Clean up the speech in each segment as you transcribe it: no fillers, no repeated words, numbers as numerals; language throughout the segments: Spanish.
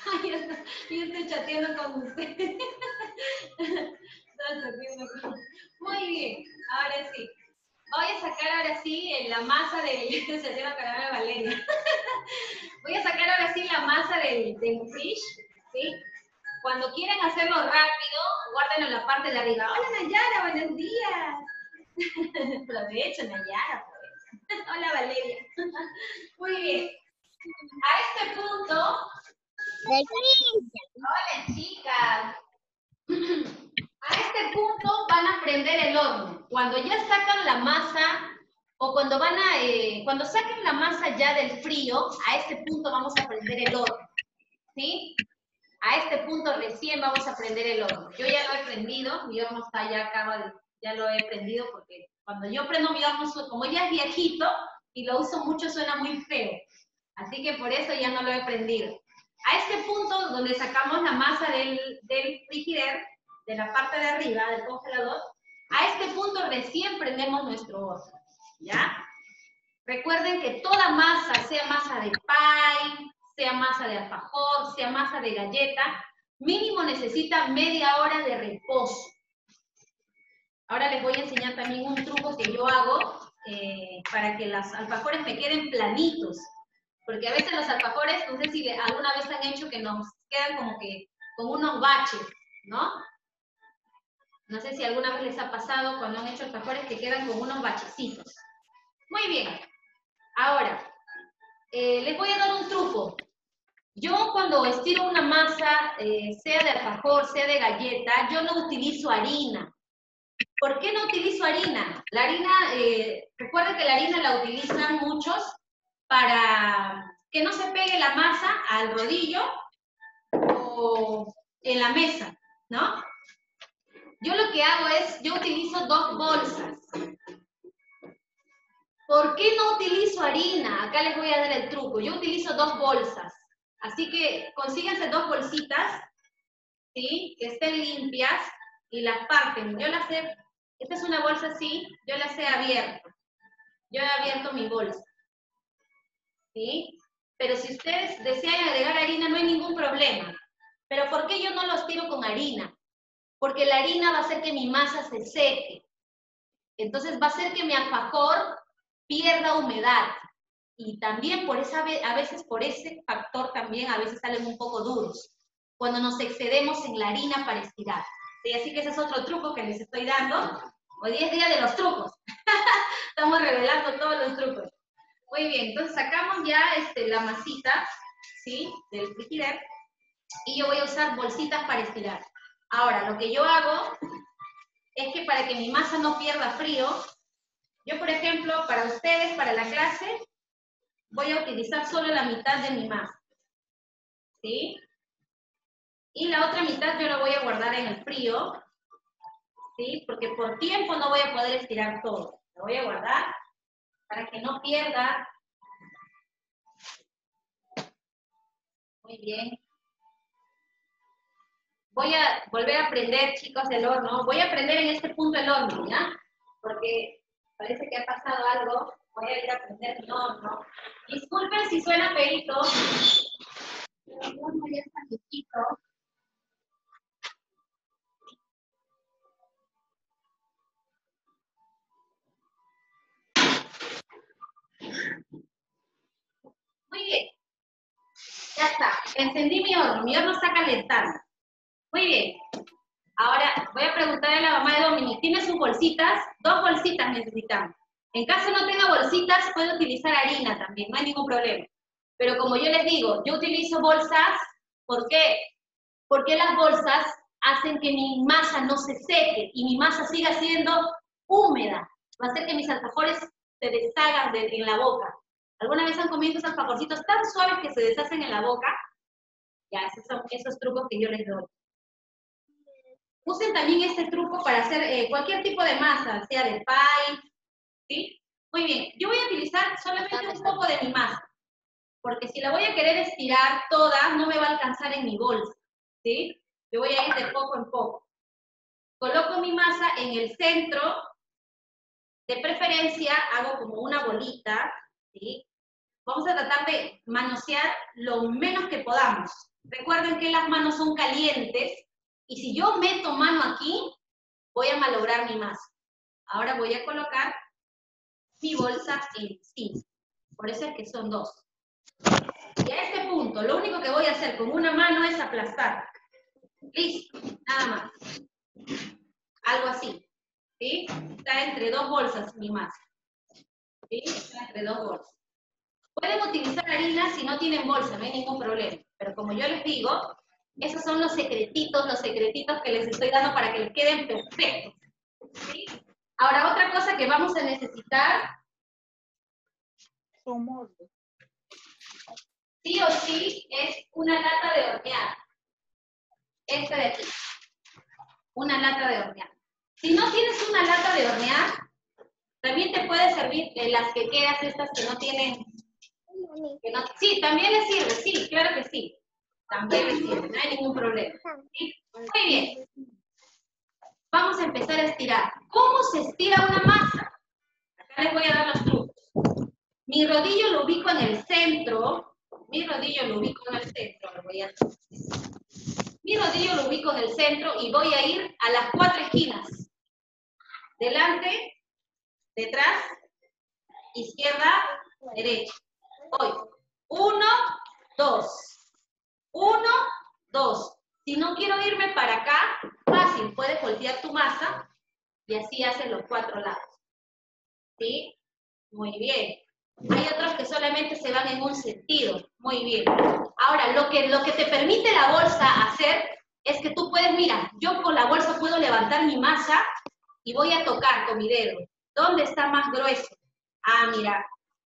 Yo estoy chateando con usted. Estoy chateando con... Muy bien, ahora sí. Voy a sacar ahora sí la masa del... Estoy chateando con la Valeria. Voy a sacar ahora sí la masa del fish, ¿sí? Cuando quieren hacerlo rápido, guárdenlo en la parte de arriba. Hola Nayara, buenos días. Aprovecho Nayara, pues. Hola Valeria. Muy bien. A este punto... Hola chicas. A este punto van a prender el horno. Cuando ya sacan la masa o cuando cuando saquen la masa ya del frío, a este punto vamos a prender el horno, ¿sí? A este punto recién vamos a prender el horno. Yo ya lo he prendido, mi horno está ya lo he prendido porque cuando yo prendo mi horno, como ya es viejito y lo uso mucho, suena muy feo. Así que por eso ya no lo he prendido. A este punto donde sacamos la masa del frigider, de la parte de arriba del congelador, a este punto recién prendemos nuestro horno, ¿ya? Recuerden que toda masa, sea masa de pie, sea masa de alfajor, sea masa de galleta, mínimo necesita media hora de reposo. Ahora les voy a enseñar también un truco que yo hago para que los alfajores me queden planitos. Porque a veces los alfajores, no sé si alguna vez han hecho que nos quedan como que con unos baches, ¿no? No sé si alguna vez les ha pasado cuando han hecho alfajores que quedan con unos bachecitos. Muy bien. Ahora, les voy a dar un truco. Yo cuando estiro una masa, sea de alfajor, sea de galleta, yo no utilizo harina. ¿Por qué no utilizo harina? La harina, recuerden que la harina la utilizan muchos para que no se pegue la masa al rodillo o en la mesa, ¿no? Yo lo que hago es, yo utilizo 2 bolsas. ¿Por qué no utilizo harina? Acá les voy a dar el truco. Yo utilizo 2 bolsas. Así que consíganse 2 bolsitas, ¿sí? Que estén limpias y las parten. Yo las he, esta es una bolsa así, yo las he abierto. Yo he abierto mi bolsa, ¿sí? Pero si ustedes desean agregar harina, no hay ningún problema. Pero ¿por qué yo no los tiro con harina? Porque la harina va a hacer que mi masa se seque. Entonces va a hacer que mi alfajor pierda humedad. Y también a veces por ese factor también a veces salen un poco duros. Cuando nos excedemos en la harina para estirar. ¿Sí? Así que ese es otro truco que les estoy dando. Hoy día es día de los trucos. Estamos revelando todos los trucos. Muy bien, entonces sacamos ya la masita, ¿sí? Del frigider. Y yo voy a usar bolsitas para estirar. Ahora, lo que yo hago es que para que mi masa no pierda frío, yo, por ejemplo, para ustedes, para la clase, voy a utilizar solo la mitad de mi masa, ¿sí? Y la otra mitad yo la voy a guardar en el frío, ¿sí? Porque por tiempo no voy a poder estirar todo. La voy a guardar para que no pierda. Muy bien. Voy a volver a prender, chicos, el horno. Voy a prender en este punto el horno, ¿ya? Porque parece que ha pasado algo. Voy a ir a prender mi horno. Disculpen si suena feíto. Pero el horno ya está chiquito. Muy bien. Ya está. Encendí mi horno. Mi horno está calentando. Muy bien. Ahora voy a preguntarle a la mamá de Dominic. ¿Tiene sus bolsitas? 2 bolsitas necesitamos. En caso no tenga bolsitas, puede utilizar harina también. No hay ningún problema. Pero como yo les digo, yo utilizo bolsas. ¿Por qué? Porque las bolsas hacen que mi masa no se seque y mi masa siga siendo húmeda. Va a hacer que mis alfajores se deshagan en la boca. ¿Alguna vez han comido esos alfajorcitos tan suaves que se deshacen en la boca? Ya, esos son esos trucos que yo les doy. Usen también este truco para hacer cualquier tipo de masa, sea de pie, ¿sí? Muy bien, yo voy a utilizar solamente un poco de mi masa, porque si la voy a querer estirar toda, no me va a alcanzar en mi bolsa, ¿sí? Yo voy a ir de poco en poco. Coloco mi masa en el centro, de preferencia hago como una bolita, ¿sí? Vamos a tratar de manosear lo menos que podamos, Recuerden que las manos son calientes y si yo meto mano aquí, voy a malograr mi masa. Ahora voy a colocar mi bolsa encima. Por eso es que son dos. Y a este punto, lo único que voy a hacer con una mano es aplastar. Listo, nada más. Algo así. ¿Sí? Está entre dos bolsas mi masa. ¿Sí? Está entre dos bolsas. Pueden utilizar harina si no tienen bolsa, no hay ningún problema. Pero como yo les digo, esos son los secretitos que les estoy dando para que les queden perfectos. ¿Sí? Ahora, otra cosa que vamos a necesitar, sí o sí, es una lata de hornear. Esta de aquí. Una lata de hornear. Si no tienes una lata de hornear, también te puede servir de las quequeras estas que no tienen... sí, también les sirve, sí, claro que sí. También les sirve, no hay ningún problema. ¿Sí? Muy bien. Vamos a empezar a estirar. ¿Cómo se estira una masa? Acá les voy a dar los trucos. Mi rodillo lo ubico en el centro. Mi rodillo lo ubico en el centro. Mi rodillo lo ubico en el centro y voy a ir a las 4 esquinas. Delante, detrás, izquierda, derecha. Voy. 1, 2. 1, 2. Si no quiero irme para acá, fácil, puedes voltear tu masa y así haces los 4 lados. ¿Sí? Muy bien. Hay otros que solamente se van en un sentido. Muy bien. Ahora, lo que te permite la bolsa hacer es que tú puedes, mira, yo con la bolsa puedo levantar mi masa y voy a tocar con mi dedo. ¿Dónde está más grueso? Ah, mira.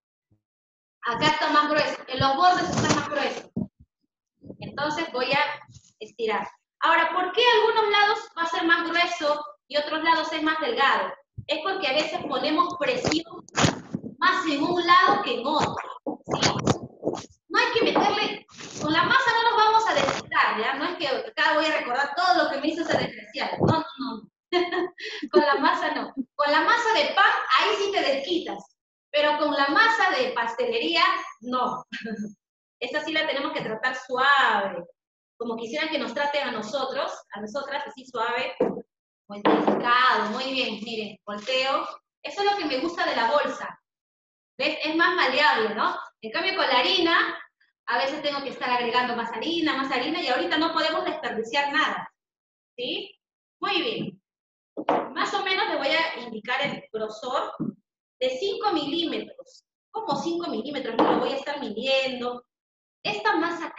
Acá está más grueso. En los bordes está más grueso. Entonces voy a estirar. Ahora, ¿por qué algunos lados va a ser más grueso y otros lados es más delgado? Es porque a veces ponemos presión más en un lado que en otro. ¿Sí? No hay que meterle, con la masa no nos vamos a desquitar, ¿ya? No es que acá voy a recordar todo lo que me hizo ese desgraciado. No, no, no. Con la masa no. Con la masa de pan, ahí sí te desquitas. Pero con la masa de pastelería, no. Esta sí la tenemos que tratar suave. Como quisieran que nos traten a nosotras, así suave, muy delicado, muy bien, miren, volteo. Eso es lo que me gusta de la bolsa. ¿Ves? Es más maleable, ¿no? En cambio con la harina, a veces tengo que estar agregando más harina, y ahorita no podemos desperdiciar nada. ¿Sí? Muy bien. Más o menos le voy a indicar el grosor de 5 milímetros. ¿Cómo 5 milímetros? No lo voy a estar midiendo. Esta masa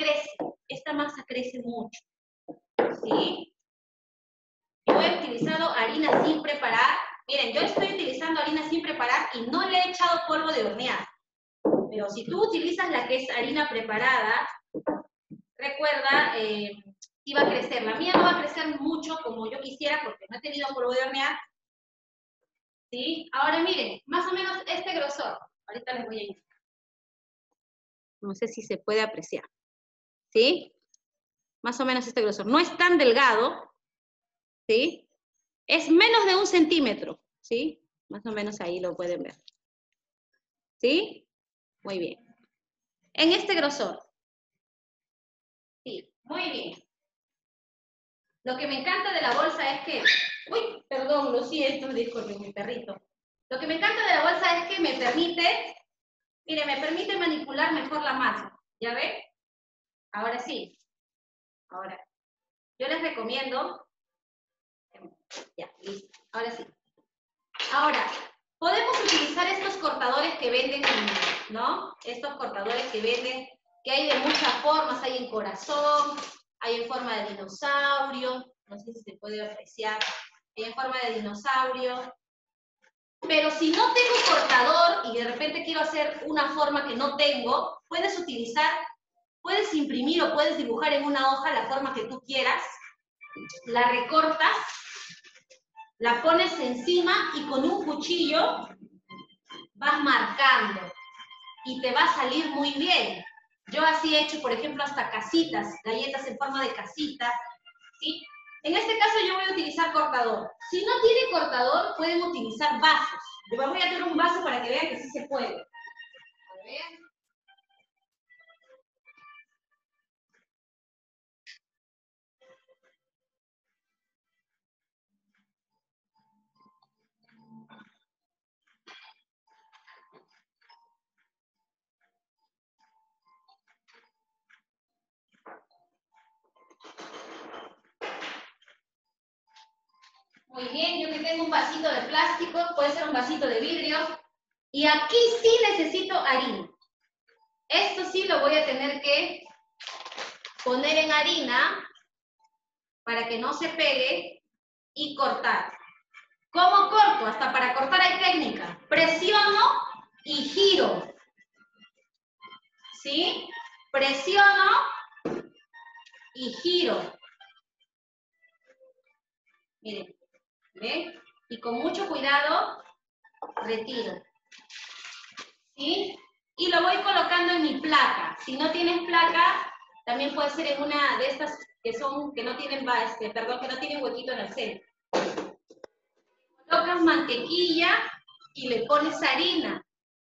crece mucho. ¿Sí? Yo he utilizado harina sin preparar. Miren, yo estoy utilizando harina sin preparar y no le he echado polvo de hornear. Pero si tú utilizas la que es harina preparada, recuerda, sí va a crecer. La mía no va a crecer mucho como yo quisiera porque no he tenido polvo de hornear. ¿Sí? Ahora miren, más o menos este grosor. Ahorita les voy a indicar. No sé si se puede apreciar. ¿Sí? Más o menos este grosor. No es tan delgado, ¿sí? Es menos de 1 centímetro, ¿sí? Más o menos ahí lo pueden ver. ¿Sí? Muy bien. En este grosor. Sí, muy bien. Lo que me encanta de la bolsa es que... Uy, perdón, lo siento, disculpen, mi perrito. Lo que me encanta de la bolsa es que me permite... Mire, me permite manipular mejor la masa. ¿Ya ven? Ahora sí. Ahora. Yo les recomiendo... Ya, listo. Ahora sí. Ahora, podemos utilizar estos cortadores que venden, ¿no? Estos cortadores que venden, que hay de muchas formas, hay en corazón, hay en forma de dinosaurio, no sé si se puede apreciar, hay en forma de dinosaurio. Pero si no tengo cortador y de repente quiero hacer una forma que no tengo, puedes utilizar, puedes imprimir o puedes dibujar en una hoja la forma que tú quieras, la recortas, la pones encima y con un cuchillo vas marcando y te va a salir muy bien. Yo así he hecho, por ejemplo, hasta casitas, galletas en forma de casita, ¿sí? En este caso yo voy a utilizar cortador. Si no tiene cortador, pueden utilizar vasos. Yo voy a hacer un vaso para que vean que sí se puede. A ver. Muy bien, yo que tengo un vasito de plástico, puede ser un vasito de vidrio. Y aquí sí necesito harina. Esto sí lo voy a tener que poner en harina para que no se pegue y cortar. ¿Cómo corto? Hasta para cortar hay técnica. Presiono y giro. ¿Sí? Presiono y giro. Miren, ¿ven? Y con mucho cuidado, retiro. ¿Sí? Y lo voy colocando en mi placa. Si no tienes placa, también puede ser en una de estas que no tienen, que no tienen huequito en el centro. Colocas mantequilla y le pones harina.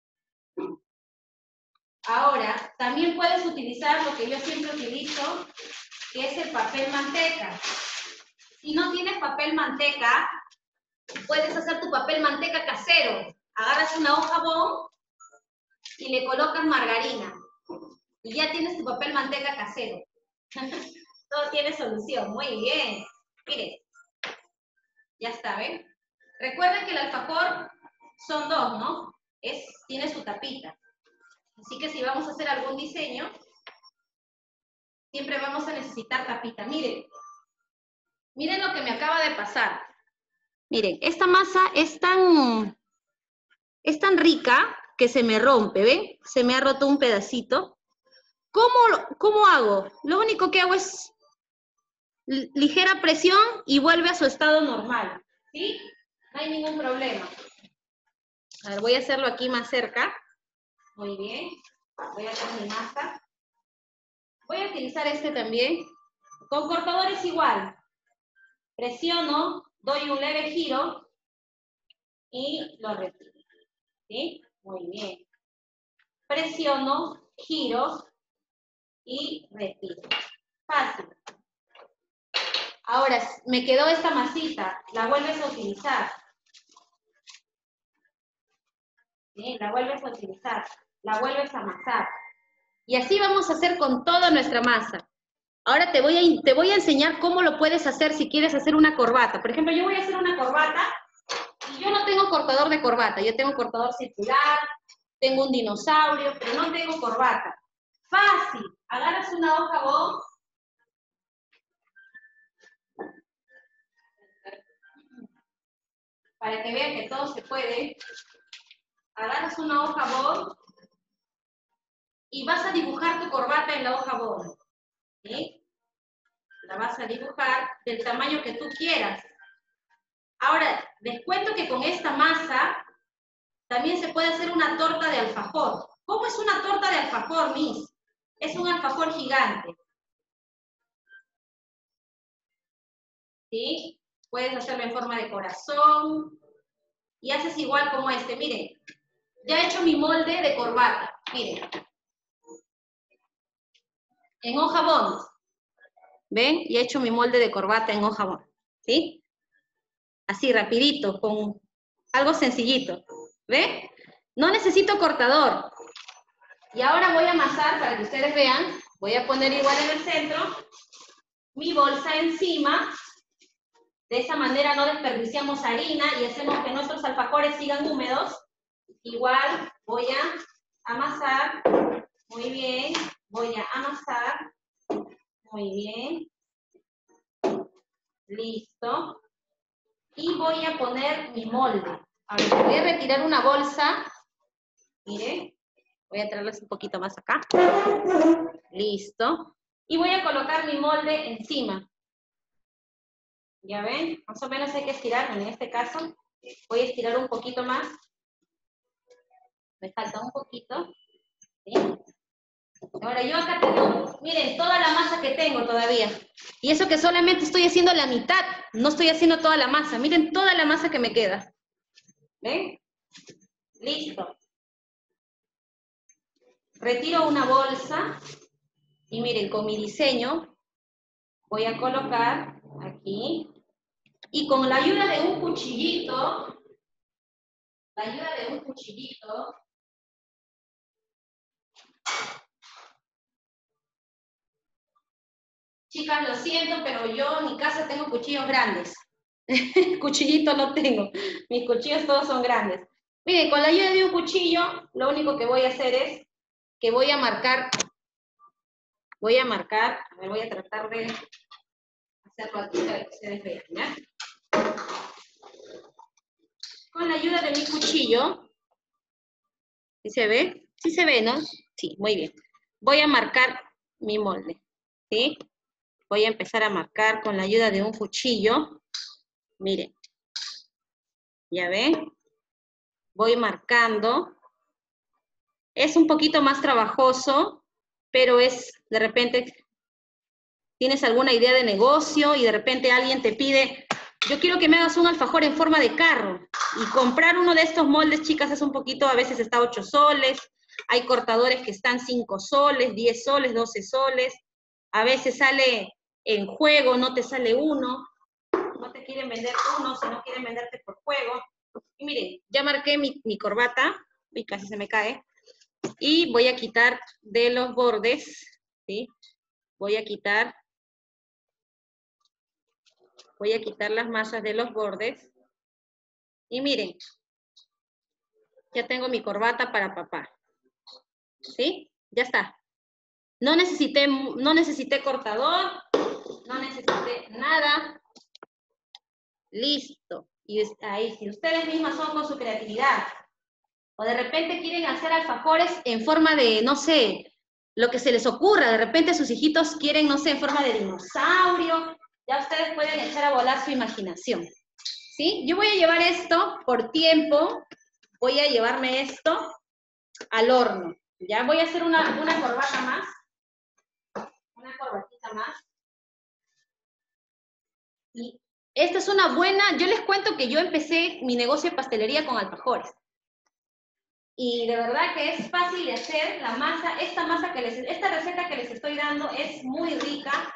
Ahora, también puedes utilizar lo que yo siempre utilizo, que es el papel manteca. Si no tienes papel manteca, puedes hacer tu papel manteca casero. Agarras una hoja bond y le colocas margarina. Y ya tienes tu papel manteca casero. Todo tiene solución. Muy bien. Miren. Ya está, ¿ven? Recuerden que el alfajor son dos, ¿no? Tiene su tapita. Así que si vamos a hacer algún diseño, siempre vamos a necesitar tapita. Miren. Miren lo que me acaba de pasar. Miren, esta masa es tan rica que se me rompe, ¿ven? Se me ha roto un pedacito. ¿Cómo hago? Lo único que hago es ligera presión y vuelve a su estado normal, ¿sí? No hay ningún problema. A ver, voy a hacerlo aquí más cerca. Muy bien. Voy a hacer mi masa. Voy a utilizar este también. Con cortadores igual. Presiono, doy un leve giro y lo retiro. ¿Sí? Muy bien. Presiono, giro y retiro. Fácil. Ahora, me quedó esta masita, la vuelves a utilizar. ¿Sí? La vuelves a utilizar, la vuelves a amasar. Y así vamos a hacer con toda nuestra masa. Ahora te voy a enseñar cómo lo puedes hacer si quieres hacer una corbata. Por ejemplo, yo voy a hacer una corbata y yo no tengo cortador de corbata. Yo tengo cortador circular, tengo un dinosaurio, pero no tengo corbata. Fácil. Agarras una hoja bond. Para que vean que todo se puede. Agarras una hoja bond y vas a dibujar tu corbata en la hoja bond. ¿Sí? La vas a dibujar del tamaño que tú quieras. Ahora, les cuento que con esta masa también se puede hacer una torta de alfajor. ¿Cómo es una torta de alfajor, Miss? Es un alfajor gigante. ¿Sí? Puedes hacerlo en forma de corazón. Y haces igual como este. Miren, ya he hecho mi molde de corbata. Miren. En hoja bond. ¿Ven? Ya he hecho mi molde de corbata en hoja bond. ¿Sí? Así, rapidito, con algo sencillito. ¿Ven? No necesito cortador. Y ahora voy a amasar para que ustedes vean. Voy a poner igual en el centro mi bolsa encima. De esa manera no desperdiciamos harina y hacemos que nuestros alfajores sigan húmedos. Igual voy a amasar. Muy bien. Voy a amasar. Muy bien. Listo. Y voy a poner mi molde. Ahora voy a retirar una bolsa. Miren. Voy a traerles un poquito más acá. Listo. Y voy a colocar mi molde encima. ¿Ya ven? Más o menos hay que estirar. En este caso, voy a estirar un poquito más. Me falta un poquito. ¿Sí? Ahora yo acá tengo, miren, toda la masa que tengo todavía. Y eso que solamente estoy haciendo la mitad. No estoy haciendo toda la masa. Miren toda la masa que me queda. ¿Ven? Listo. Retiro una bolsa. Y miren, con mi diseño voy a colocar aquí. Y con la ayuda de un cuchillito, chicas, lo siento, pero yo en mi casa tengo cuchillos grandes. Cuchillito no tengo. Mis cuchillos todos son grandes. Miren, con la ayuda de un cuchillo, lo único que voy a hacer es que voy a marcar, a ver, voy a tratar de hacerlo aquí para que ustedes vean, ¿ya? Con la ayuda de mi cuchillo, ¿sí se ve? Sí se ve, ¿no? Sí, muy bien. Voy a marcar mi molde, ¿sí? Voy a empezar a marcar con la ayuda de un cuchillo. Miren, ¿ya ven? Voy marcando. Es un poquito más trabajoso, pero es, de repente, tienes alguna idea de negocio y de repente alguien te pide, yo quiero que me hagas un alfajor en forma de carro. Y comprar uno de estos moldes, chicas, es un poquito, a veces está 8 soles, hay cortadores que están 5 soles, 10 soles, 12 soles, a veces sale en juego, no te sale uno, no te quieren vender uno, sino quieren venderte por juego. Y miren, ya marqué mi corbata, y casi se me cae, y voy a quitar de los bordes, ¿sí? Voy a quitar las masas de los bordes. Y miren, ya tengo mi corbata para papá. ¿Sí? Ya está. No necesité cortador, no necesité nada. Listo. Y ahí, si ustedes mismas son con su creatividad, o de repente quieren hacer alfajores en forma de, no sé, lo que se les ocurra, de repente sus hijitos quieren, no sé, en forma de dinosaurio, ya ustedes pueden echar a volar su imaginación. ¿Sí? Yo voy a llevar esto por tiempo, voy a llevarme esto al horno. Ya voy a hacer una corbata más, una corbatita más. Y esta es una buena, yo les cuento que yo empecé mi negocio de pastelería con alfajores. Y de verdad que es fácil de hacer la masa, esta receta que les estoy dando es muy rica.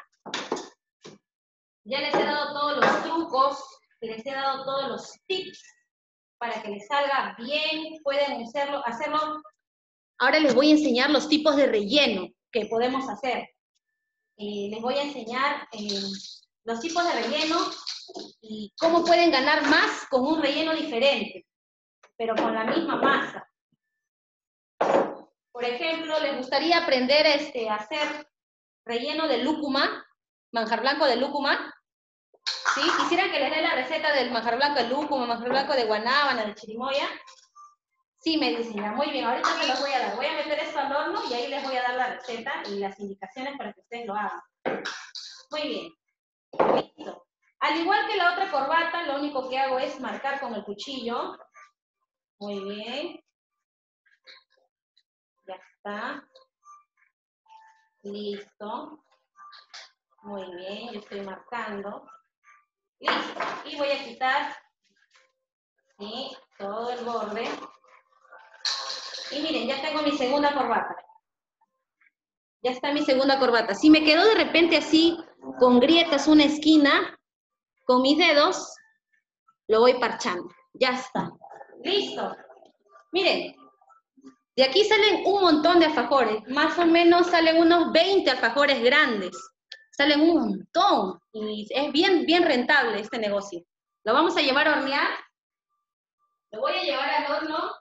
Ya les he dado todos los trucos, les he dado todos los tips para que les salga bien, pueden hacerlo. Ahora les voy a enseñar los tipos de relleno que podemos hacer. Les voy a enseñar los tipos de relleno y cómo pueden ganar más con un relleno diferente, pero con la misma masa. Por ejemplo, les gustaría aprender a hacer relleno de lúcuma, manjar blanco de lúcuma. ¿Sí? ¿Quisieran que les dé la receta del manjar blanco de lúcuma, manjar blanco de guanábana, de chirimoya? Sí, me dicen ya, muy bien, ahorita se los voy a dar. Voy a meter esto al horno y ahí les voy a dar la receta y las indicaciones para que ustedes lo hagan. Muy bien, listo. Al igual que la otra corbata, lo único que hago es marcar con el cuchillo. Muy bien. Ya está. Listo. Muy bien, yo estoy marcando. Listo. Y voy a quitar, ¿sí?, todo el borde. Y miren, ya tengo mi segunda corbata. Ya está mi segunda corbata. Si me quedó de repente así, con grietas una esquina, con mis dedos, lo voy parchando. Ya está. Listo. Miren, de aquí salen un montón de alfajores. Más o menos salen unos 20 alfajores grandes. Salen un montón. Y es bien, bien rentable este negocio. Lo vamos a llevar a hornear. Lo voy a llevar al horno.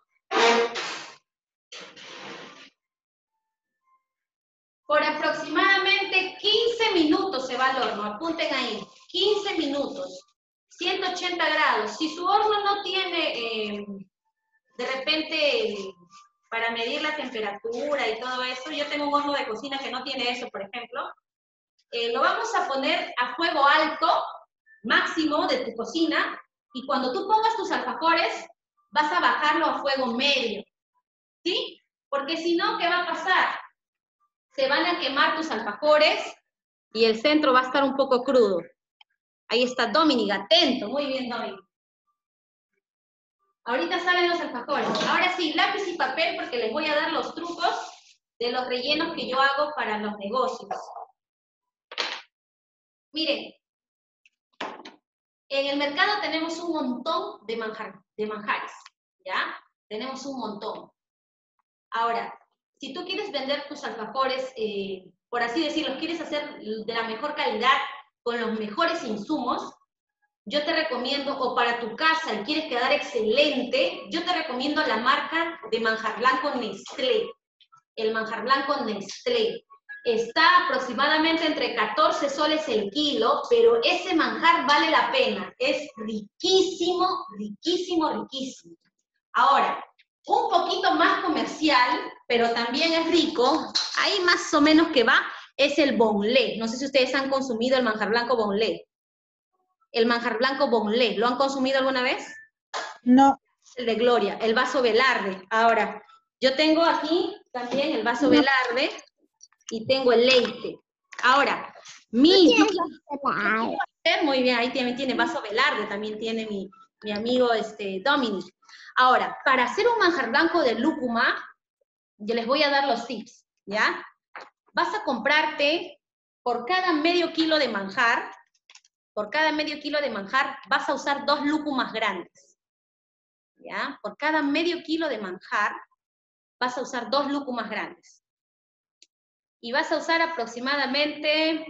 Por aproximadamente 15 minutos se va al horno. Apunten ahí. 15 minutos. 180 grados. Si su horno no tiene, de repente, para medir la temperatura y todo eso, yo tengo un horno de cocina que no tiene eso, por ejemplo. Lo vamos a poner a fuego alto, máximo de tu cocina, y cuando tú pongas tus alfajores, vas a bajarlo a fuego medio, ¿sí? Porque si no, ¿qué va a pasar? Se van a quemar tus alfajores y el centro va a estar un poco crudo. Ahí está Dominic, atento. Muy bien, Dominic. Ahorita salen los alfajores. Ahora sí, lápiz y papel porque les voy a dar los trucos de los rellenos que yo hago para los negocios. Miren, en el mercado tenemos un montón de manjares, ¿ya? Tenemos un montón. Ahora, si tú quieres vender tus alfajores, por así decirlo, quieres hacer de la mejor calidad, con los mejores insumos, yo te recomiendo, o para tu casa y quieres quedar excelente, yo te recomiendo la marca de manjar blanco Nestlé. El manjar blanco Nestlé. Está aproximadamente entre 14 soles el kilo, pero ese manjar vale la pena. Es riquísimo, riquísimo, riquísimo. Ahora, un poquito más comercial, pero también es rico, ahí más o menos que va, es el Bonlé. No sé si ustedes han consumido el manjar blanco Bonlé. El manjar blanco Bonlé, ¿lo han consumido alguna vez? No. El de Gloria, el vaso Velarde. Ahora, yo tengo aquí también el vaso Velarde y tengo el Leite. Ahora, yo quiero hacer, muy bien, ahí tiene vaso Velarde, también tiene mi amigo Dominic. Ahora, para hacer un manjar blanco de lúcuma, yo les voy a dar los tips, ¿ya? Vas a comprarte por cada medio kilo de manjar, vas a usar 2 lúcumas grandes, ¿ya? Por cada medio kilo de manjar vas a usar 2 lúcumas grandes. Y vas a usar aproximadamente,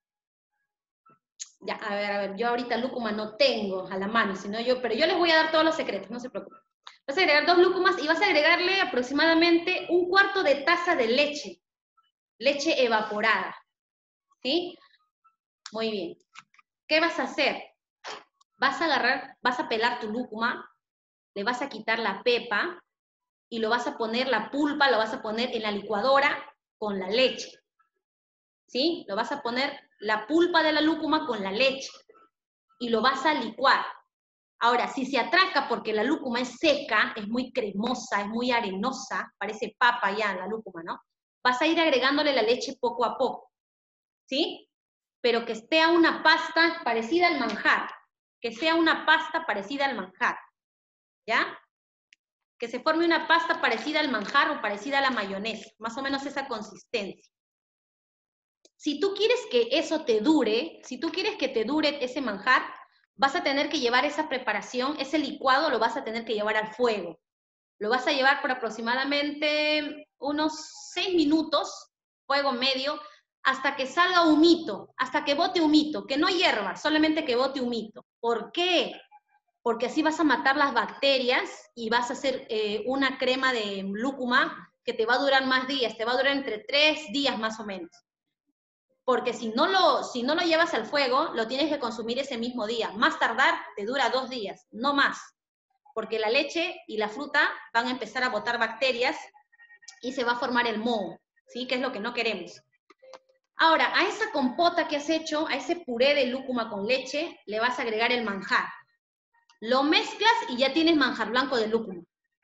ya, a ver, yo ahorita lúcuma no tengo a la mano, pero yo les voy a dar todos los secretos, no se preocupen. Vas a agregar 2 lúcumas y vas a agregarle aproximadamente 1/4 de taza de leche evaporada, ¿sí? Muy bien. ¿Qué vas a hacer? Vas a pelar tu lúcuma, le vas a quitar la pepa y lo vas a poner, la pulpa, lo vas a poner en la licuadora con la leche, ¿sí? Lo vas a poner la pulpa de la lúcuma con la leche y lo vas a licuar. Ahora, si se atraca porque la lúcuma es seca, es muy cremosa, es muy arenosa, parece papa ya la lúcuma, ¿no? Vas a ir agregándole la leche poco a poco, ¿sí? Pero que esté una pasta parecida al manjar, que sea una pasta parecida al manjar, ¿ya? Que se forme una pasta parecida al manjar o parecida a la mayonesa, más o menos esa consistencia. Si tú quieres que eso te dure, si tú quieres que te dure ese manjar, vas a tener que llevar esa preparación, ese licuado lo vas a tener que llevar al fuego. Lo vas a llevar por aproximadamente unos 6 minutos, fuego medio, hasta que salga humito, hasta que bote humito, que no hierva, solamente que bote humito. ¿Por qué? Porque así vas a matar las bacterias y vas a hacer una crema de lúcuma que te va a durar más días, te va a durar entre 3 días más o menos. Porque si no lo llevas al fuego, lo tienes que consumir ese mismo día. Más tardar te dura 2 días, no más. Porque la leche y la fruta van a empezar a botar bacterias y se va a formar el moho, ¿sí? Que es lo que no queremos. Ahora, a esa compota que has hecho, a ese puré de lúcuma con leche, le vas a agregar el manjar. Lo mezclas y ya tienes manjar blanco de lúcuma.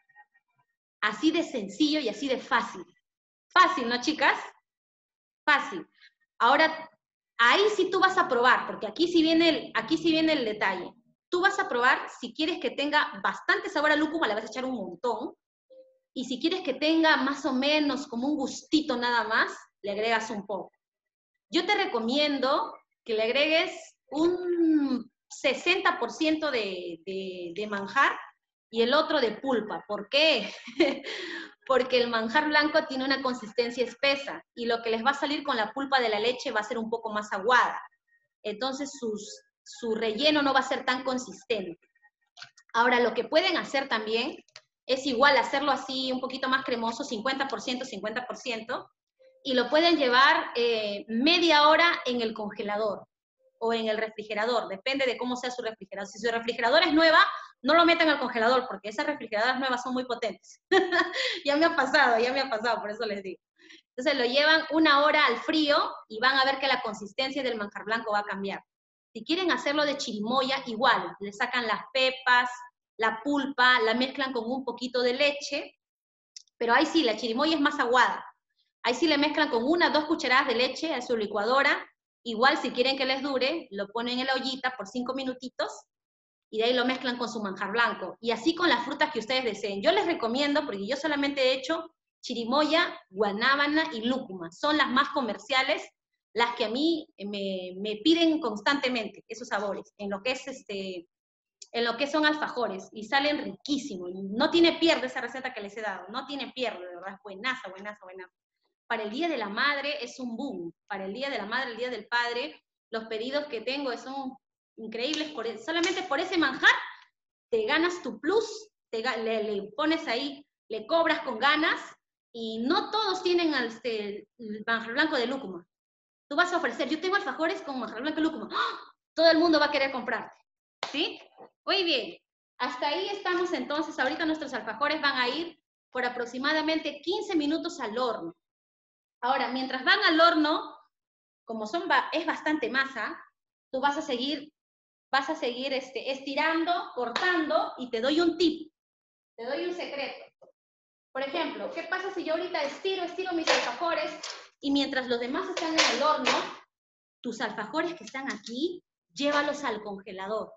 Así de sencillo y así de fácil. Fácil, ¿no, chicas? Fácil. Ahora, ahí sí tú vas a probar, porque aquí sí viene el detalle. Tú vas a probar, si quieres que tenga bastante sabor a lúcuma, le vas a echar un montón. Y si quieres que tenga más o menos como un gustito nada más, le agregas un poco. Yo te recomiendo que le agregues un 60% de manjar y el otro de pulpa. ¿Por qué? Porque el manjar blanco tiene una consistencia espesa y lo que les va a salir con la pulpa de la leche va a ser un poco más aguada. Entonces su relleno no va a ser tan consistente. Ahora, lo que pueden hacer también es igual hacerlo así un poquito más cremoso, 50%, 50%, y lo pueden llevar media hora en el congelador o en el refrigerador, depende de cómo sea su refrigerador. Si su refrigerador es nueva, no lo metan al congelador, porque esas refrigeradoras nuevas son muy potentes. Ya me ha pasado, por eso les digo. Entonces lo llevan 1 hora al frío y van a ver que la consistencia del manjar blanco va a cambiar. Si quieren hacerlo de chirimoya, igual, le sacan las pepas, la pulpa, la mezclan con un poquito de leche, pero ahí sí, la chirimoya es más aguada. Ahí sí le mezclan con 1 o 2 cucharadas de leche a su licuadora. Igual, si quieren que les dure, lo ponen en la ollita por 5 minutitos y de ahí lo mezclan con su manjar blanco. Y así con las frutas que ustedes deseen. Yo les recomiendo, porque yo solamente he hecho chirimoya, guanábana y lúcuma. Son las más comerciales, las que a mí me piden constantemente, esos sabores, en lo que son alfajores, y salen riquísimos. No tiene pierde esa receta que les he dado, no tiene pierde, de verdad, es buenaza, buenaza, buenaza. Para el Día de la Madre es un boom, para el Día de la Madre, el Día del Padre, los pedidos que tengo son increíbles, solamente por ese manjar te ganas tu plus, le pones ahí, le cobras con ganas, y no todos tienen el manjar blanco de lúcuma. Tú vas a ofrecer, yo tengo alfajores con manjar blanco de lúcuma, ¡oh! Todo el mundo va a querer comprarte, ¿sí? Muy bien, hasta ahí estamos entonces. Ahorita nuestros alfajores van a ir por aproximadamente 15 minutos al horno. Ahora, mientras van al horno, como es bastante masa, tú vas a seguir estirando, cortando, y te doy un tip, te doy un secreto. Por ejemplo, ¿qué pasa si yo ahorita estiro mis alfajores, y mientras los demás están en el horno, tus alfajores que están aquí, llévalos al congelador?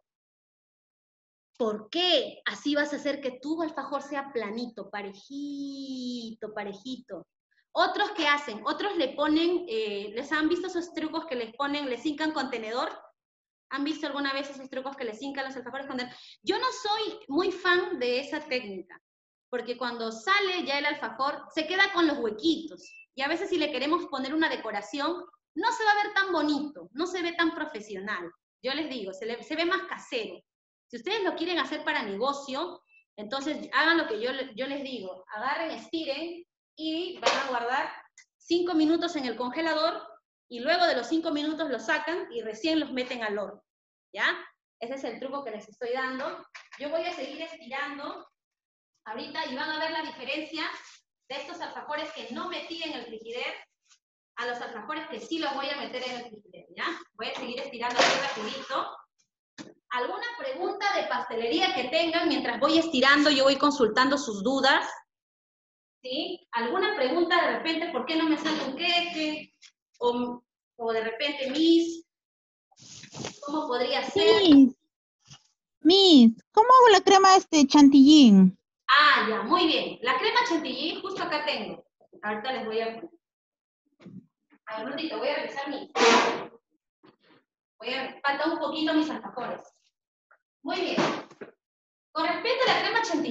¿Por qué? Así vas a hacer que tu alfajor sea planito, parejito, parejito. Otros, ¿qué hacen? Otros le ponen, ¿les han visto esos trucos que les hincan contenedor? ¿Han visto alguna vez esos trucos que les hincan los alfajores contenedor? Yo no soy muy fan de esa técnica, porque cuando sale ya el alfajor, se queda con los huequitos, y a veces si le queremos poner una decoración, no se va a ver tan bonito, no se ve tan profesional. Yo les digo, se ve más casero. Si ustedes lo quieren hacer para negocio, entonces hagan lo que yo les digo, agarren, estiren, y van a guardar 5 minutos en el congelador, y luego de los 5 minutos los sacan y recién los meten al horno, ¿ya? Ese es el truco que les estoy dando. Yo voy a seguir estirando ahorita y van a ver la diferencia de estos alfajores que no metí en el frigider a los alfajores que sí los voy a meter en el frigider, ¿ya? Voy a seguir estirando aquí rapidito. ¿Alguna pregunta de pastelería que tengan mientras voy estirando? Yo voy consultando sus dudas, ¿sí? ¿Alguna pregunta de repente, por qué no me sale un queque? O de repente, Miss, ¿cómo podría ser? Miss, ¿cómo hago la crema chantilly? Ah, ya, muy bien. La crema chantilly justo acá tengo. Ahorita les voy a poner. A ver, un ratito, voy a revisar falta un poquito mis alfajores. Muy bien. Con respecto a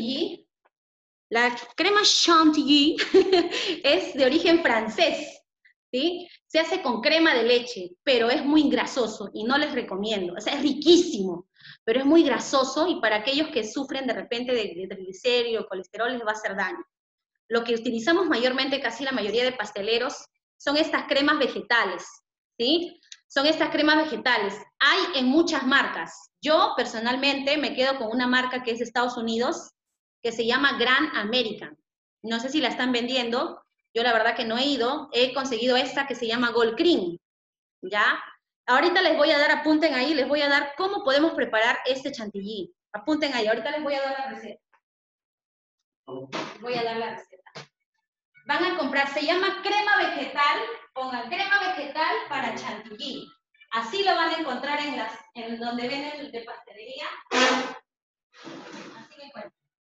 la crema chantilly es de origen francés, ¿sí? Se hace con crema de leche, pero es muy grasoso y no les recomiendo. O sea, es riquísimo, pero es muy grasoso, y para aquellos que sufren de repente de triglicéridos o colesterol les va a hacer daño. Lo que utilizamos mayormente, casi la mayoría de pasteleros, son estas cremas vegetales, ¿sí? Son estas cremas vegetales. Hay en muchas marcas. Yo, personalmente, me quedo con una marca que es de Estados Unidos, que se llama Gran American. No sé si la están vendiendo. Yo la verdad que no he ido. He conseguido esta que se llama Gold Cream, ¿ya? Ahorita les voy a dar, apunten ahí, les voy a dar cómo podemos preparar este chantilly. Apunten ahí, ahorita les voy a dar la receta. Voy a dar la receta. Van a comprar, se llama crema vegetal, pongan crema vegetal para chantilly. Así lo van a encontrar en donde venden de pastelería. Así me encuentran.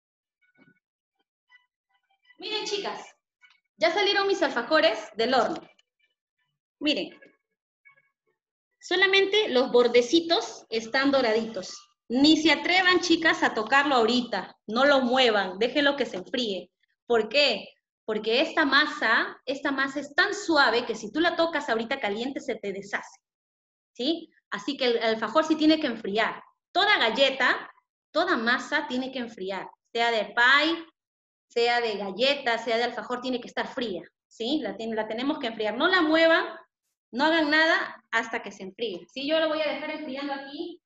Miren, chicas, ya salieron mis alfajores del horno. Miren, solamente los bordecitos están doraditos. Ni se atrevan, chicas, a tocarlo ahorita. No lo muevan, déjenlo que se enfríe. ¿Por qué? Porque esta masa es tan suave que si tú la tocas ahorita caliente se te deshace, ¿sí? Así que el alfajor sí tiene que enfriar. Toda galleta, toda masa tiene que enfriar. Sea de pie, sea de galleta, sea de alfajor, tiene que estar fría, ¿sí? La tenemos que enfriar. No la muevan, no hagan nada hasta que se enfríe, ¿sí? Yo lo voy a dejar enfriando aquí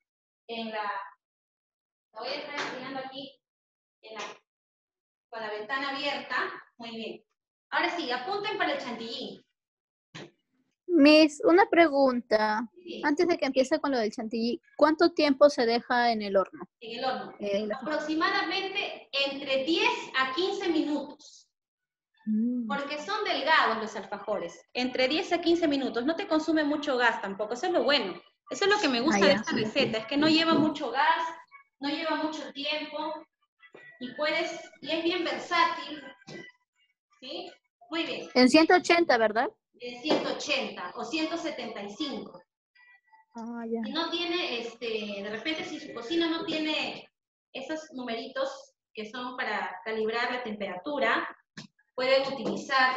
con la ventana abierta. Muy bien. Ahora sí, apunten para el chantilly. Miss, una pregunta. Sí. Antes de que empiece con lo del chantilly, ¿cuánto tiempo se deja en el horno? En el horno. Aproximadamente entre 10 a 15 minutos. Porque son delgados los alfajores. Entre 10 a 15 minutos. No te consume mucho gas tampoco. Eso es lo bueno. Eso es lo que me gusta de esta receta. Es que no lleva mucho gas, no lleva mucho tiempo. Y es bien versátil. ¿Sí? Muy bien. En 180, ¿verdad? En 180 o 175. Ah, ya. Si no tiene, de repente si su cocina no tiene esos numeritos que son para calibrar la temperatura, pueden utilizar,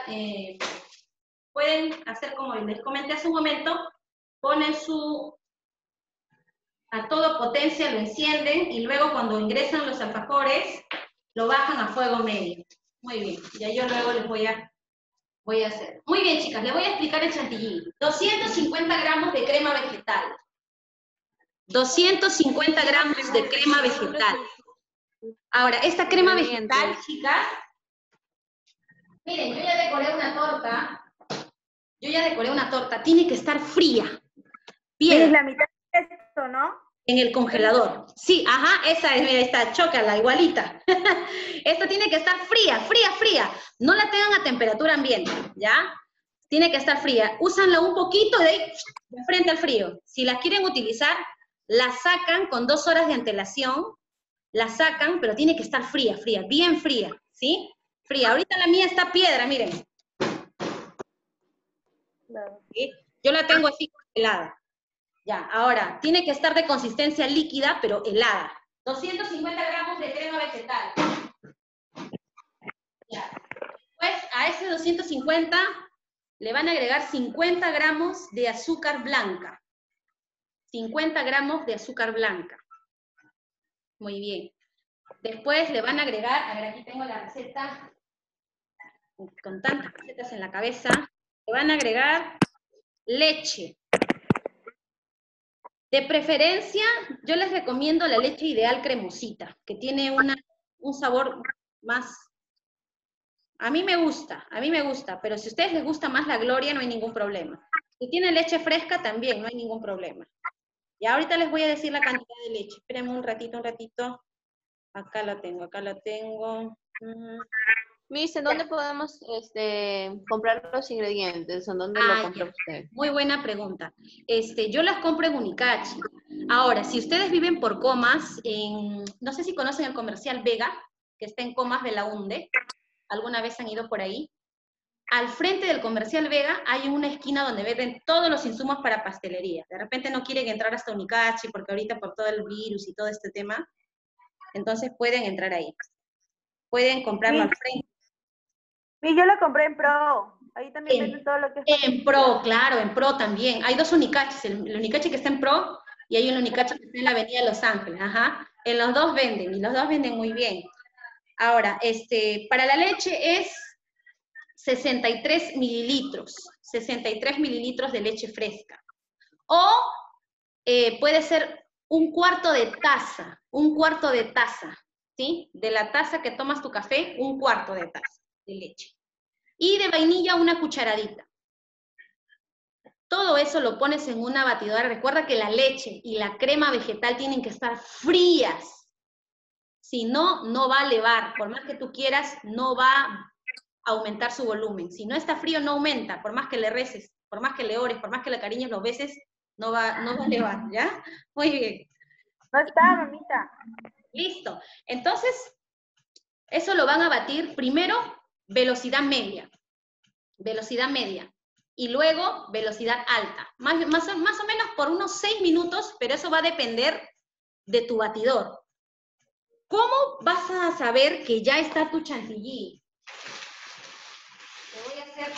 pueden hacer como les comenté hace un momento, ponen su a toda potencia lo encienden y luego cuando ingresan los alfajores, lo bajan a fuego medio. Muy bien, ya yo luego les voy a hacer. Muy bien, chicas, les voy a explicar el chantilly. 250 gramos de crema vegetal. 250 gramos de crema vegetal. Ahora, esta crema vegetal, chicas, miren, yo ya decoré una torta. Tiene que estar fría. Bien. Es la mitad de esto, ¿no? En el congelador. Sí, ajá, esa es, mira, esta, chócala, igualita. Esta tiene que estar fría, fría, fría. No la tengan a temperatura ambiente, ¿ya? Tiene que estar fría. Úsanla un poquito de frente al frío. Si la quieren utilizar, la sacan con 2 horas de antelación. La sacan, pero tiene que estar fría, fría, bien fría, ¿sí? Fría. Ahorita la mía está piedra, miren. ¿Sí? Yo la tengo así congelada. Ya, ahora, tiene que estar de consistencia líquida, pero helada. 250 gramos de crema vegetal. Ya. Pues a ese 250 le van a agregar 50 gramos de azúcar blanca. 50 gramos de azúcar blanca. Muy bien. Después le van a agregar, a ver, aquí tengo la receta, con tantas recetas en la cabeza, le van a agregar leche. De preferencia, yo les recomiendo la leche ideal cremosita, que tiene un sabor más... A mí me gusta, pero si a ustedes les gusta más la Gloria, no hay ningún problema. Si tienen leche fresca, también, no hay ningún problema. Y ahorita les voy a decir la cantidad de leche. Espérenme un ratito. Acá la tengo. Miss, ¿en dónde podemos comprar los ingredientes? ¿En dónde lo compra usted? Muy buena pregunta. Yo las compro en Unicachi. Ahora, si ustedes viven por Comas, no sé si conocen el comercial Vega, que está en Comas de la Hunde. ¿Alguna vez han ido por ahí? Al frente del comercial Vega hay una esquina donde venden todos los insumos para pastelería. De repente no quieren entrar hasta Unicachi porque ahorita por todo el virus y todo este tema, entonces pueden entrar ahí. Pueden comprarlo al frente. Sí, yo lo compré en Pro. Ahí también venden todo lo que es. En Pro, claro, en Pro también. Hay 2 Unicachis, el Unicachi que está en Pro y hay un Unicachi que está en la Avenida Los Ángeles. Ajá. En los dos venden, y los dos venden muy bien. Ahora, para la leche es 63 mililitros. 63 mililitros de leche fresca. O puede ser un cuarto de taza, ¿sí? De la taza que tomas tu café, un cuarto de taza de leche. Y de vainilla una cucharadita. Todo eso lo pones en una batidora. Recuerda que la leche y la crema vegetal tienen que estar frías. Si no, no va a levar. Por más que tú quieras, no va a aumentar su volumen. Si no está frío, no aumenta. Por más que le reces, por más que le ores, por más que le cariñes los beses, no va a elevar, ¿ya? Muy bien. No está, mamita. Listo. Entonces, eso lo van a batir primero, velocidad media. Velocidad media. Y luego, velocidad alta. Más o menos por unos 6 minutos, pero eso va a depender de tu batidor. ¿Cómo vas a saber que ya está tu chantilly? Te voy a hacer...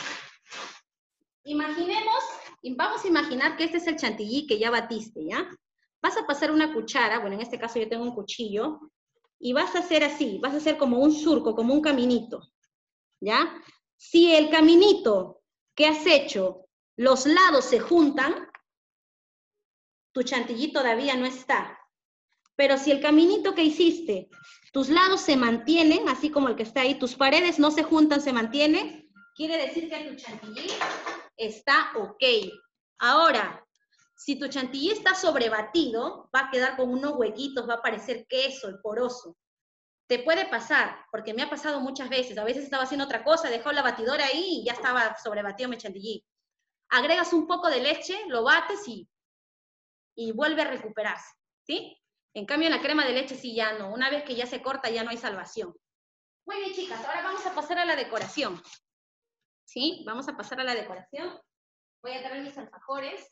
Vamos a imaginar que este es el chantilly que ya batiste, ¿ya? Vas a pasar una cuchara, bueno, en este caso yo tengo un cuchillo, y vas a hacer así, vas a hacer como un surco, como un caminito, ¿ya? Si el caminito que has hecho, los lados se juntan, tu chantilly todavía no está. Pero si el caminito que hiciste, tus lados se mantienen, así como el que está ahí, tus paredes no se juntan, se mantienen, quiere decir que tu chantilly está ok. Ahora, si tu chantilly está sobrebatido, va a quedar con unos huequitos, va a parecer queso, el poroso. Te puede pasar, porque me ha pasado muchas veces. A veces estaba haciendo otra cosa, dejó la batidora ahí y ya estaba sobrebatido mi chantilly. Agregas un poco de leche, lo bates y vuelve a recuperarse, ¿sí? En cambio, en la crema de leche sí ya no. Una vez que ya se corta, ya no hay salvación. Muy bien, chicas, ahora vamos a pasar a la decoración. ¿Sí? Vamos a pasar a la decoración. Voy a traer mis alfajores.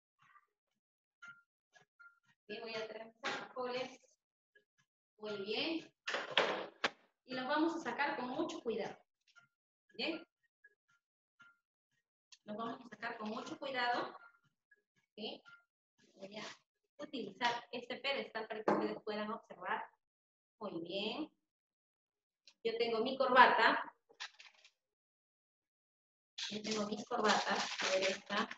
Bien, voy a traer mis alfajores. Muy bien. Y los vamos a sacar con mucho cuidado. ¿Bien? Los vamos a sacar con mucho cuidado. ¿Sí? Voy a utilizar colocar este pedestal para que ustedes puedan observar. Muy bien. Yo tengo mi corbata. Yo tengo mis corbatas. A ver esta.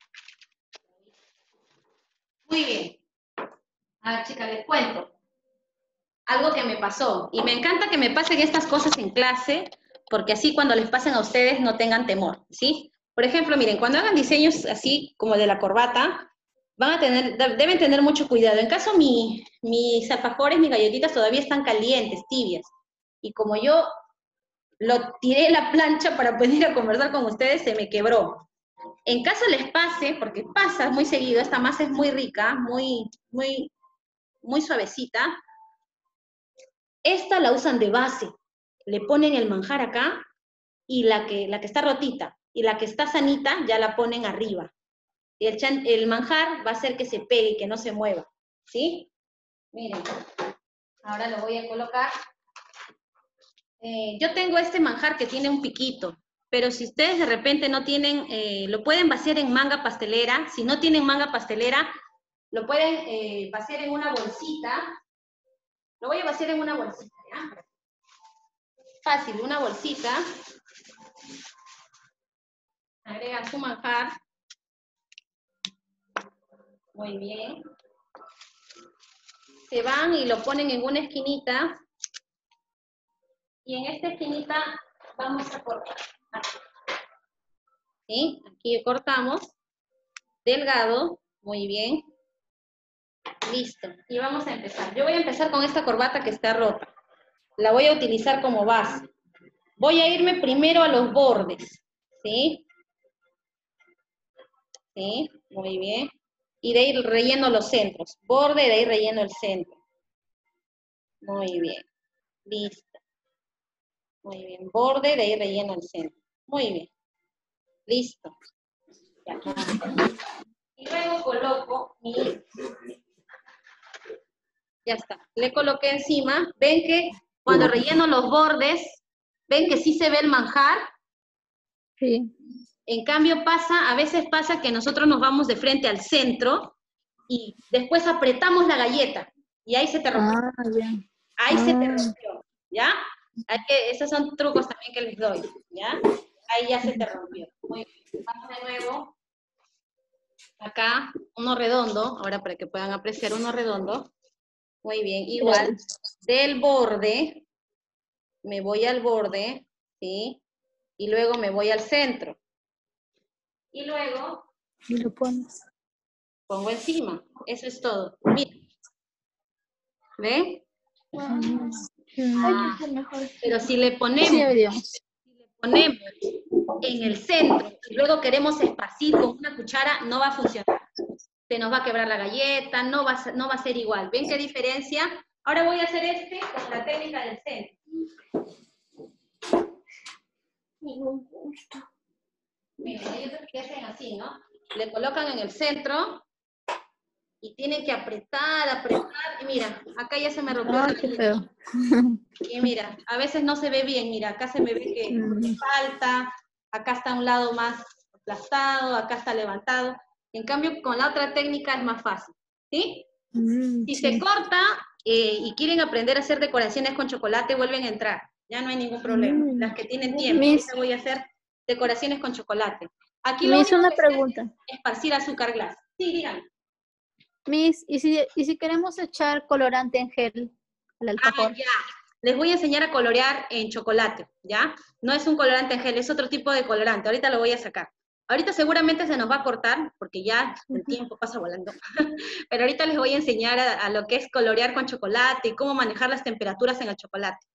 Muy bien. A ver, chicas, les cuento. Algo que me pasó. Y me encanta que me pasen estas cosas en clase, porque así cuando les pasen a ustedes no tengan temor, ¿sí? Por ejemplo, miren, cuando hagan diseños así como de la corbata, deben tener mucho cuidado. En caso mis alfajores, mis galletitas todavía están calientes, tibias. Y como yo lo tiré en la plancha para poder ir a conversar con ustedes, se me quebró. En caso les pase, porque pasa muy seguido, esta masa es muy rica, muy suavecita, esta la usan de base. Le ponen el manjar acá, y la que está rotita, y la que está sanita, ya la ponen arriba. Y el manjar va a hacer que se pegue, que no se mueva, ¿sí? Miren, ahora lo voy a colocar. Yo tengo este manjar que tiene un piquito, pero si ustedes de repente no tienen, lo pueden vaciar en manga pastelera. Si no tienen manga pastelera, lo pueden vaciar en una bolsita. Lo voy a vaciar en una bolsita, ¿ya? Fácil, una bolsita. Agregan su manjar. Muy bien. Se van y lo ponen en una esquinita. Y en esta esquinita vamos a cortar. ¿Sí? Aquí cortamos. Delgado. Muy bien. Listo. Y vamos a empezar. Yo voy a empezar con esta corbata que está rota. La voy a utilizar como base. Voy a irme primero a los bordes. ¿Sí? ¿Sí? Muy bien. Y de ahí relleno los centros. Borde, de ahí relleno el centro. Muy bien. Listo. Muy bien. Borde, de ahí relleno el centro. Muy bien. Listo. Ya. Y luego coloco mi... Ya está. Le coloqué encima. ¿Ven que cuando relleno los bordes, ven que sí se ve el manjar? Sí. En cambio a veces pasa que nosotros nos vamos de frente al centro y después apretamos la galleta y ahí se te rompió. Ah, ya. Ahí se te rompió, ¿ya? Esos son trucos también que les doy, ¿ya? Ahí ya se te rompió. Muy bien. Vamos de nuevo. Acá, uno redondo, ahora para que puedan apreciar uno redondo. Muy bien, igual. Del borde, me voy al borde, ¿sí? Y luego me voy al centro. Y luego Y lo pones. pongo encima. Eso es todo. Miren. ¿Ven? Pero si le ponemos en el centro y luego queremos esparcir con una cuchara, no va a funcionar. Se nos va a quebrar la galleta, no va a ser igual. ¿Ven qué diferencia? Ahora voy a hacer con la técnica del centro. Miren, hay otros que hacen así, ¿no? Le colocan en el centro y tienen que apretar, y mira, acá ya se me rompió la qué galleta. feo. Y mira, a veces no se ve bien, mira, acá se me ve que falta, acá está un lado más aplastado, acá está levantado. En cambio, con la otra técnica es más fácil, ¿sí? Si se corta y quieren aprender a hacer decoraciones con chocolate, vuelven a entrar, ya no hay ningún problema. Las que tienen tiempo, ahorita voy a hacer decoraciones con chocolate. Aquí lo único una que pregunta. es esparcir azúcar glass. Sí, díganme. Miss, ¿y si queremos echar colorante en gel al alfajor? Ya. Les voy a enseñar a colorear en chocolate, ¿ya? No es un colorante en gel, es otro tipo de colorante. Ahorita lo voy a sacar. Ahorita seguramente se nos va a cortar, porque ya el tiempo pasa volando. Pero ahorita les voy a enseñar a lo que es colorear con chocolate y cómo manejar las temperaturas en el chocolate.